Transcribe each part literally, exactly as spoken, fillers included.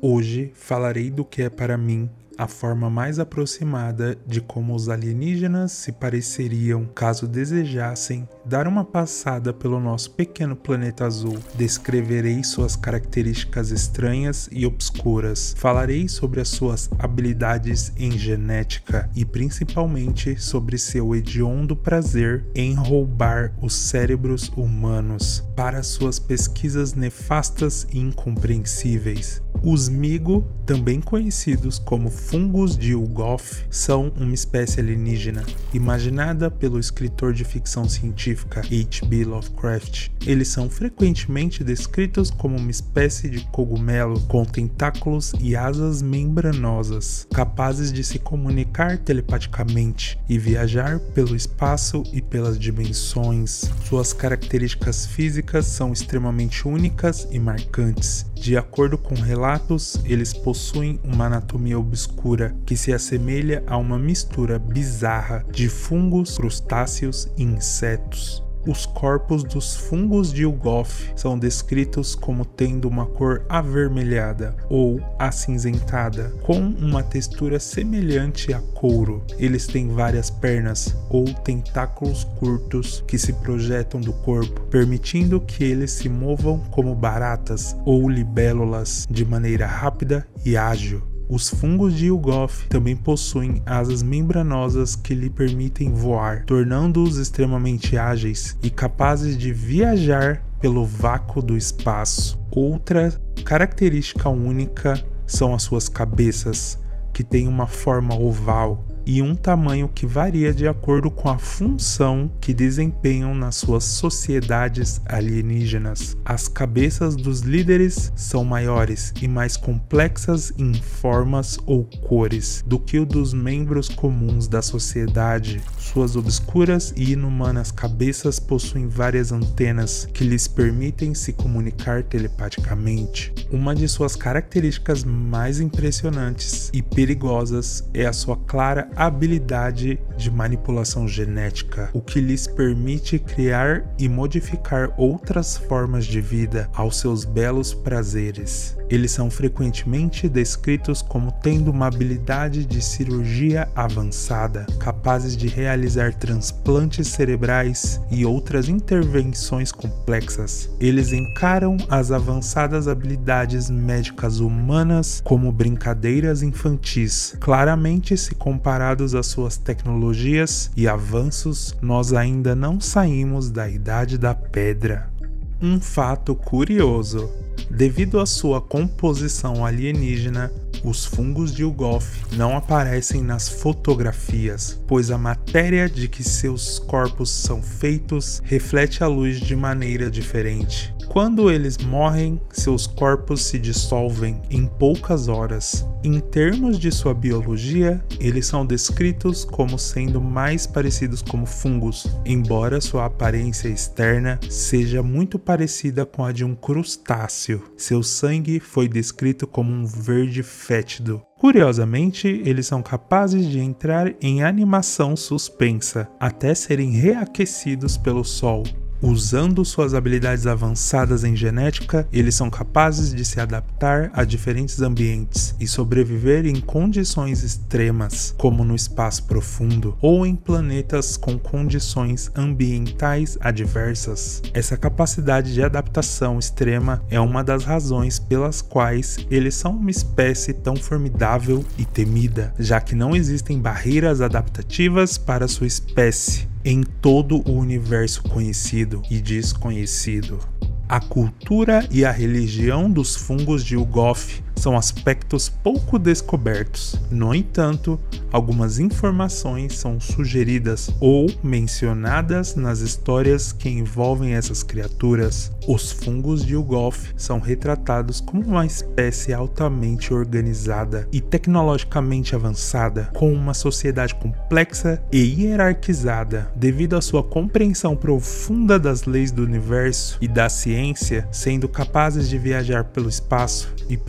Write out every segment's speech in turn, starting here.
Hoje falarei do que é para mim a forma mais aproximada de como os alienígenas se pareceriam caso desejassem dar uma passada pelo nosso pequeno planeta azul. Descreverei suas características estranhas e obscuras. Falarei sobre as suas habilidades em genética e principalmente sobre seu hediondo prazer em roubar os cérebros humanos para suas pesquisas nefastas e incompreensíveis. Os Migo, também conhecidos como fungos de Ugoth, são uma espécie alienígena, imaginada pelo escritor de ficção científica H P Lovecraft. Eles são frequentemente descritos como uma espécie de cogumelo com tentáculos e asas membranosas, capazes de se comunicar telepaticamente e viajar pelo espaço e pelas dimensões. Suas características físicas são extremamente únicas e marcantes. De acordo com relatos, eles possuem uma anatomia obscura que se assemelha a uma mistura bizarra de fungos, crustáceos e insetos. Os corpos dos fungos de Ugoth são descritos como tendo uma cor avermelhada ou acinzentada, com uma textura semelhante a couro. Eles têm várias pernas ou tentáculos curtos que se projetam do corpo, permitindo que eles se movam como baratas ou libélulas de maneira rápida e ágil. Os fungos de Ugoth também possuem asas membranosas que lhe permitem voar, tornando-os extremamente ágeis e capazes de viajar pelo vácuo do espaço. Outra característica única são as suas cabeças, que têm uma forma oval e um tamanho que varia de acordo com a função que desempenham nas suas sociedades alienígenas. As cabeças dos líderes são maiores e mais complexas em formas ou cores do que o dos membros comuns da sociedade. Suas obscuras e inumanas cabeças possuem várias antenas que lhes permitem se comunicar telepaticamente. Uma de suas características mais impressionantes e perigosas é a sua clara habilidade de manipulação genética, o que lhes permite criar e modificar outras formas de vida aos seus belos prazeres. Eles são frequentemente descritos como tendo uma habilidade de cirurgia avançada, capazes de realizar transplantes cerebrais e outras intervenções complexas. Eles encaram as avançadas habilidades médicas humanas como brincadeiras infantis. Claramente, se comparados às suas tecnologias e avanços, nós ainda não saímos da Idade da Pedra. Um fato curioso: devido à sua composição alienígena, os fungos de Ugoth não aparecem nas fotografias, pois a matéria de que seus corpos são feitos reflete a luz de maneira diferente. Quando eles morrem, seus corpos se dissolvem em poucas horas. Em termos de sua biologia, eles são descritos como sendo mais parecidos com fungos, embora sua aparência externa seja muito parecida com a de um crustáceo. Seu sangue foi descrito como um verde fétido. Curiosamente, eles são capazes de entrar em animação suspensa, até serem reaquecidos pelo sol. Usando suas habilidades avançadas em genética, eles são capazes de se adaptar a diferentes ambientes e sobreviver em condições extremas, como no espaço profundo ou em planetas com condições ambientais adversas. Essa capacidade de adaptação extrema é uma das razões pelas quais eles são uma espécie tão formidável e temida, já que não existem barreiras adaptativas para sua espécie em todo o universo conhecido e desconhecido. A cultura e a religião dos fungos de Ugoth são aspectos pouco descobertos. No entanto, algumas informações são sugeridas ou mencionadas nas histórias que envolvem essas criaturas. Os fungos de Ugoth são retratados como uma espécie altamente organizada e tecnologicamente avançada, com uma sociedade complexa e hierarquizada. Devido à sua compreensão profunda das leis do universo e da ciência, sendo capazes de viajar pelo espaço e pelas dimensões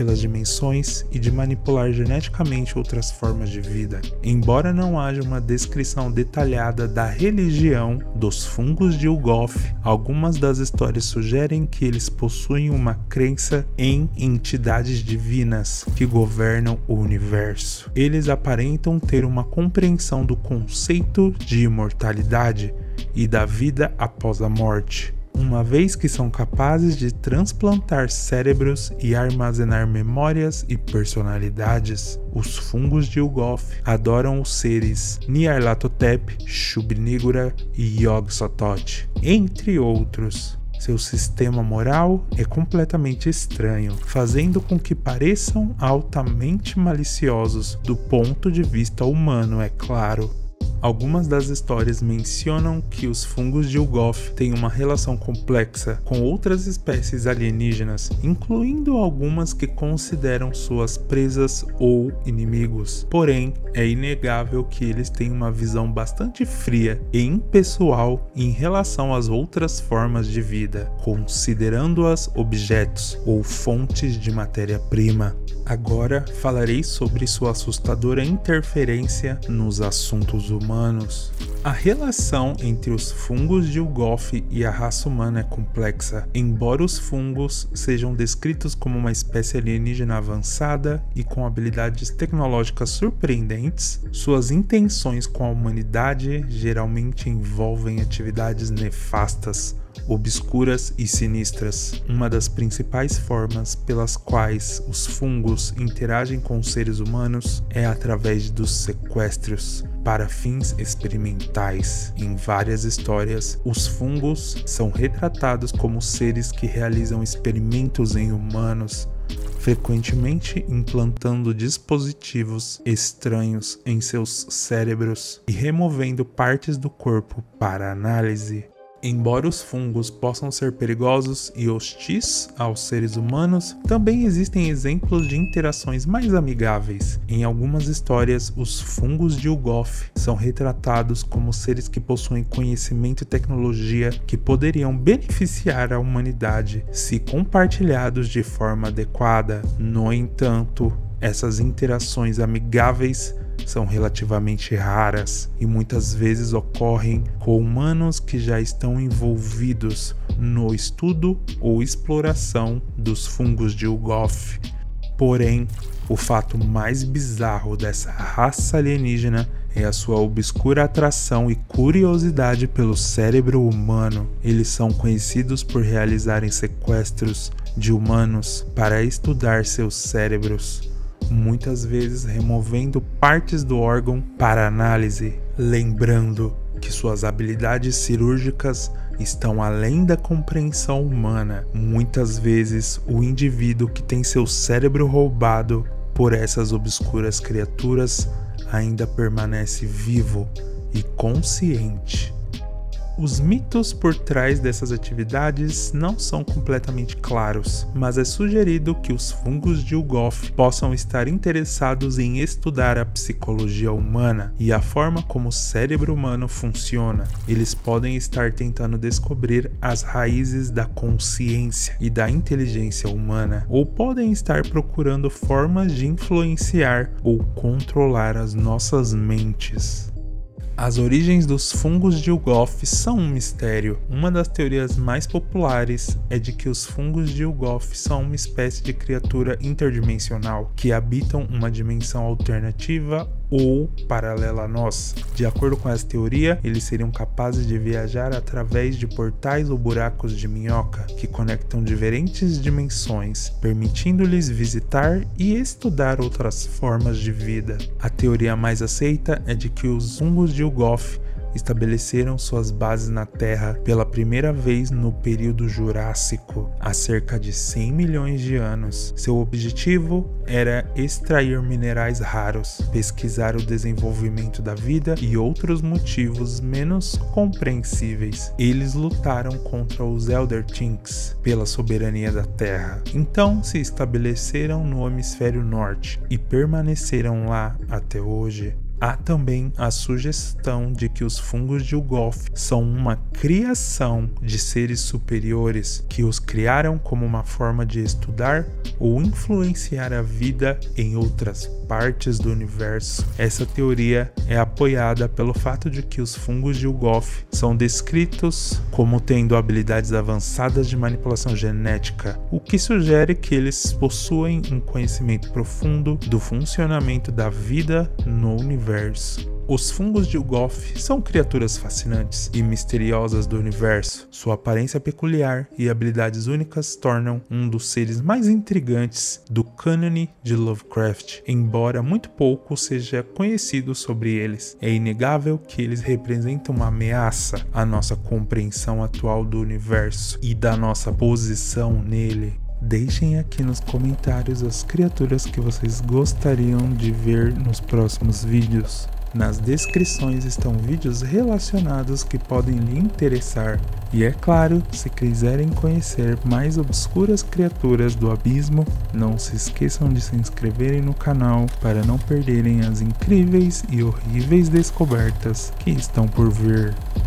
dimensões e de manipular geneticamente outras formas de vida. Embora não haja uma descrição detalhada da religião dos fungos de Yuggoth, algumas das histórias sugerem que eles possuem uma crença em entidades divinas que governam o universo. Eles aparentam ter uma compreensão do conceito de imortalidade e da vida após a morte, uma vez que são capazes de transplantar cérebros e armazenar memórias e personalidades. Os fungos de Yuggoth adoram os seres Nyarlathotep, Shub-Niggura e Yog-Sothoth, entre outros. Seu sistema moral é completamente estranho, fazendo com que pareçam altamente maliciosos do ponto de vista humano, é claro. Algumas das histórias mencionam que os fungos de Yuggoth têm uma relação complexa com outras espécies alienígenas, incluindo algumas que consideram suas presas ou inimigos. Porém, é inegável que eles têm uma visão bastante fria e impessoal em relação às outras formas de vida, considerando-as objetos ou fontes de matéria-prima. Agora falarei sobre sua assustadora interferência nos assuntos humanos. A relação entre os fungos de Yuggoth e a raça humana é complexa. Embora os fungos sejam descritos como uma espécie alienígena avançada e com habilidades tecnológicas surpreendentes, suas intenções com a humanidade geralmente envolvem atividades nefastas, obscuras e sinistras. Uma das principais formas pelas quais os fungos interagem com os seres humanos é através dos sequestros para fins experimentais. Em várias histórias, os fungos são retratados como seres que realizam experimentos em humanos, frequentemente implantando dispositivos estranhos em seus cérebros e removendo partes do corpo para análise. Embora os fungos possam ser perigosos e hostis aos seres humanos, também existem exemplos de interações mais amigáveis. Em algumas histórias, os fungos de Yuggoth são retratados como seres que possuem conhecimento e tecnologia que poderiam beneficiar a humanidade se compartilhados de forma adequada. No entanto, essas interações amigáveis são relativamente raras e muitas vezes ocorrem com humanos que já estão envolvidos no estudo ou exploração dos fungos de Yuggoth. Porém, o fato mais bizarro dessa raça alienígena é a sua obscura atração e curiosidade pelo cérebro humano. Eles são conhecidos por realizarem sequestros de humanos para estudar seus cérebros, muitas vezes removendo partes do órgão para análise, lembrando que suas habilidades cirúrgicas estão além da compreensão humana. Muitas vezes, o indivíduo que tem seu cérebro roubado por essas obscuras criaturas ainda permanece vivo e consciente. Os mitos por trás dessas atividades não são completamente claros, mas é sugerido que os fungos de Yuggoth possam estar interessados em estudar a psicologia humana e a forma como o cérebro humano funciona. Eles podem estar tentando descobrir as raízes da consciência e da inteligência humana, ou podem estar procurando formas de influenciar ou controlar as nossas mentes. As origens dos fungos de Yuggoth são um mistério. Uma das teorias mais populares é de que os fungos de Yuggoth são uma espécie de criatura interdimensional que habitam uma dimensão alternativa ou paralela a nós. De acordo com essa teoria, eles seriam capazes de viajar através de portais ou buracos de minhoca que conectam diferentes dimensões, permitindo-lhes visitar e estudar outras formas de vida. A teoria mais aceita é de que os fungos de Yuggoth estabeleceram suas bases na Terra pela primeira vez no período Jurássico, há cerca de cem milhões de anos. Seu objetivo era extrair minerais raros, pesquisar o desenvolvimento da vida e outros motivos menos compreensíveis. Eles lutaram contra os Elder Things pela soberania da Terra. Então se estabeleceram no hemisfério norte e permaneceram lá até hoje. Há também a sugestão de que os fungos de Ugoth são uma criação de seres superiores que os criaram como uma forma de estudar ou influenciar a vida em outras partes do universo. Essa teoria é apoiada pelo fato de que os fungos de Ugoth são descritos como tendo habilidades avançadas de manipulação genética, o que sugere que eles possuem um conhecimento profundo do funcionamento da vida no universo. Os fungos de Ugoth são criaturas fascinantes e misteriosas do universo. Sua aparência peculiar e habilidades únicas tornam um dos seres mais intrigantes do cânone de Lovecraft, embora muito pouco seja conhecido sobre eles. É inegável que eles representam uma ameaça à nossa compreensão atual do universo e da nossa posição nele. Deixem aqui nos comentários as criaturas que vocês gostariam de ver nos próximos vídeos. Nas descrições estão vídeos relacionados que podem lhe interessar. E é claro, se quiserem conhecer mais obscuras criaturas do abismo, não se esqueçam de se inscreverem no canal para não perderem as incríveis e horríveis descobertas que estão por vir.